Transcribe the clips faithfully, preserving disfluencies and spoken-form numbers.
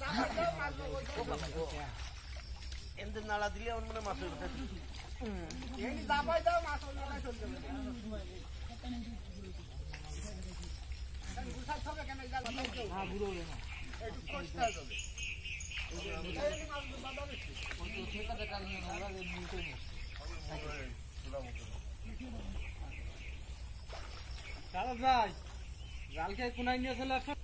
এমনি নাড়া দিলে আমার মনে মাছের কথা জাল খেয়ে কোনায় নিয়ে চলে আসো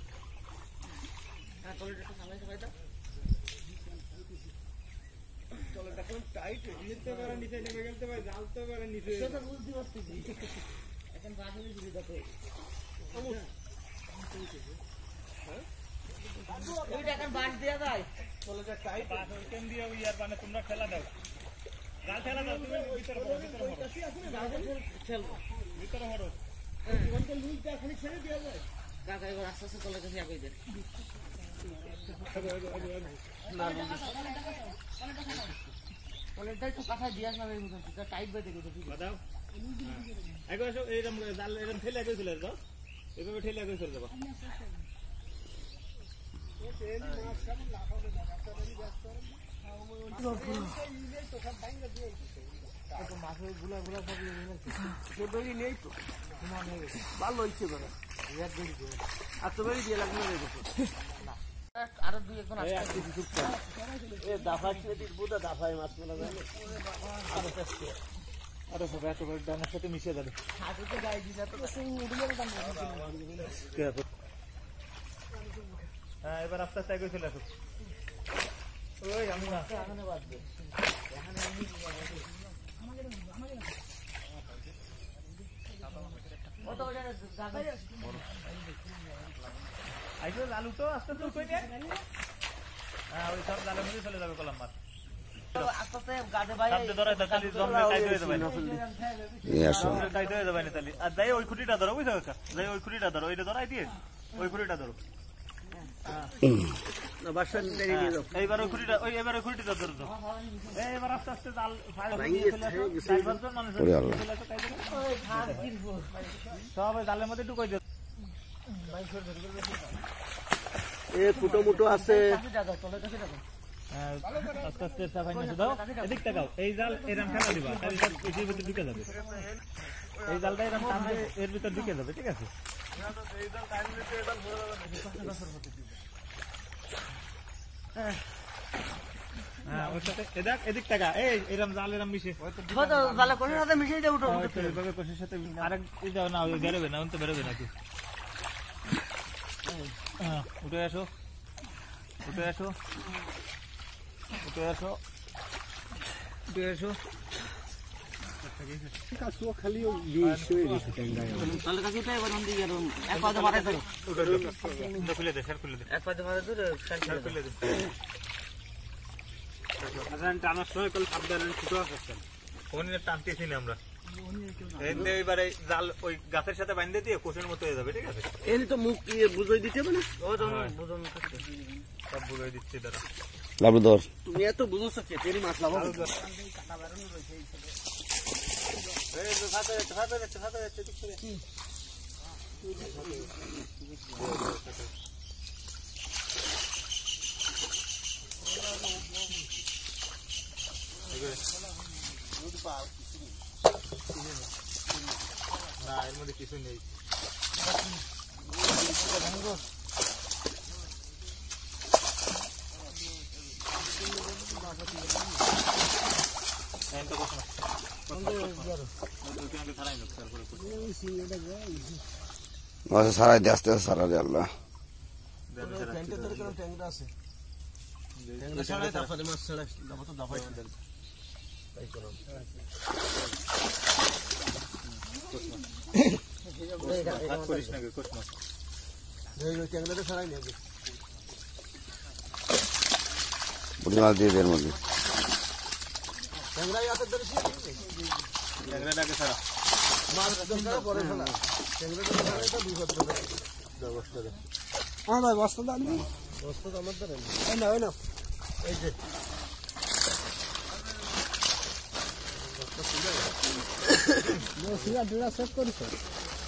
টাইট নিতে পারে নিচে নেমে গেলতে পারে জাল তো পারে নিচে সেটা বুঝতে পারছি এখন বাজারে দিবি দেখো ওই টাকা বাঁশ দেয়া যায় চলে টাইট বাঁশ কেন দিয়ে ওই আর মানে তোমরা খেলা দাও জাল খেলা দাও তুমি ভিতরে ভিতরে খেলবো ভিতরে হরো ওইটা লুইটা খালি ছেড়ে দেয়া যায় কাকা এবার আস্তে আস্তে চলে গেছে আগে দে না অনেকটাই তো কাঁথা দিয়াস না এই মতন এটা টাইট বাই দেখো তো দাও আগে আসো এরকম জাল এরকম ঠেলে আগে চলে যাও এভাবে ঠেলে আগে চলে যাও ও তেল মাছ সব লাফাবে ডাক্তারই ব্যস্ত তো সব ভাঙা দিয়ে তো মাছের গুলা গুলা সব নিয়ে দড়ি নেই তো ভালো হইছে বড় ইয়ার দড়ি দিয়ে আর তো দড়ি দিয়ে লাগবে রে না আর দুই এখন আসছে দিছুকটা এ দাফা ছেড়ে দিস বুদা দাফায় মাছ মেলা জানো আর আসছে আর সব এত বড় ডানার সাথে মিশে যাবে হাতে গায় দিনা তো সেই উড়িয়ে দাম কে আছে হ্যাঁ এবার আস্তে আস্তে চলে আসো ওই আমি না এখানে বাদ দে এখানে আমি আমাদের আমাদের কত বড় গাবে আইছো আলু তো আস্তে আস্তে কই নিয়ে হ্যাঁ ওই সব জালের মধ্যে চলে যাবে কলম মাছ আস্তে আস্তে গাবে ভাই সামনে ধরে তালি জমলে টাইট হয়ে যাবে এই আসো টাইট হয়ে যাবে না তালি আর যাই ওই খুঁটিটা ধরো বুঝছো কাকা যাই ওই খুঁটিটা ধরো ওইটা ধরাই দিয়ে ওই খুঁটিটা ধরো না বাসন দেরি নিয়ে যাও এইবার ওই খুঁটিটা ওই এবারে খুঁটিটা ধরো তো এই এবার আস্তে আস্তে জাল ফাইল দিয়ে চলে আসো ড্রাইভার জন মানুষ চলে আসো ওই ভাগ কিনবো সব জালের মধ্যে ঢুকাই দাও ভাই সর ধরে এ ফুটো মুটো আছে আস্তে আস্তে সাফাই নিয়ে দাও এদিক তাকাও এই জাল এরকম ফেলা দিবা তাহলে সব এর ভিতরে ঢুকে যাবে এই জালটা এরকম টানলে এর ভিতরে ঢুকে যাবে ঠিক আছে এই জাল টানলে এই জাল ভরে যাবে হ্যাঁ ওর সাথে এদিক এদিক তাকা এই এরকম জাল এরকম মিশে কত জালে কোষের সাথে মিশে দাও উঠো এইভাবে কোষের সাথে আরেক এই দাও না ওই বেরোবে না অন্ত বেরোবে নাকি হ্যাঁ উঠে আসো উঠে আসো উঠে আসো উঠে আসো কাছো খালি বিশ হয়ে গেছে ট্যাঙ্গায় তাহলে কাছে তো এবার অন্দি গেল এক পাতে মারে ধরো উঠে খুলে দে স্যার খুলে দে এক পাতে মারে ধরে স্যার খুলে দে আজান টানার সময় কল সাবধানে ছোট আছে কোনে টানতেছি না আমরা এইবারে জাল ওই গাছের সাথে বাঁধে দিয়ে কোষের মতো হয়ে যাবে ঠিক আছে এর তো মুখ দিয়ে বুঝাই দিতে হবে না ও জন বুঝন সব বুঝাই দিচ্ছে দাদা লাভ দর তুমি এত বুঝছো কে তেরি মাছ লাভ কাটা বারণ রইছে এই তো সাথে সাথে সাথে সাথে ঠিক করে কি দুধ পাও না এর মধ্যে কিছু নেই সারাই দিয়ে আসতে সারা দিয়ে আল্লাহ আছে বুড়ি মাছ দিয়ে এর মধ্যে বস্তা দাম বস্তা তো আমার ধরে না হয় না এই যে সেট করিস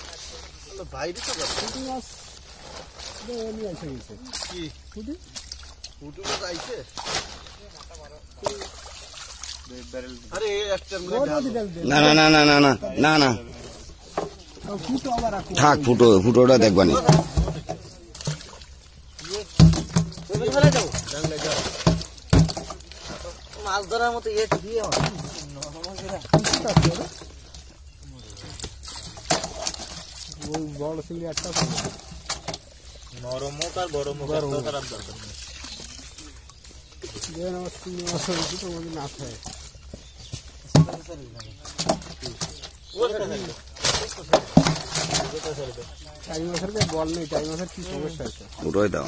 ভাই মাছ নিয়ে আসে কি না না না না না না না না থাক ফুটো ফুটোটা দেখবানি মাছ ধরার মতো ইয়ে দিয়ে বড় সিলি একটা নরম মুখ আর বড় মুখ খারাপ দরকার নেই যে আমার সিলি মাছ হয়েছে তো মধ্যে না খায় টাইম মাছের বল নেই টাইম মাছের কি সমস্যা আছে উঠোই দাও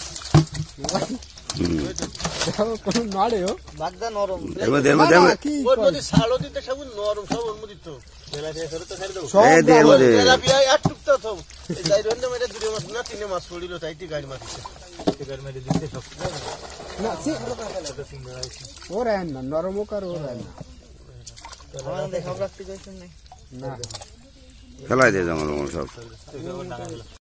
কোনো নাড়ে ও বাগদা নরম এর মধ্যে এর মধ্যে ওর মধ্যে ছাড়ো দিতে সব নরম সব ওর মধ্যে তো বেলা দিয়ে করে তো ছেড়ে দাও এই দে এর মধ্যে বেলা বিয়া এক টুকটা তো এই যাই রন্ডে মেরে দুটো মাছ না তিনটে মাছ পড়িল তাইতে গাড়ি মারছে তে গাড়ি মেরে দিতে সব না সি ওর আন না নরম কার ওর আন না আমার দেখাও রাখতে যাইছেন না ফেলাই দে জামাল সব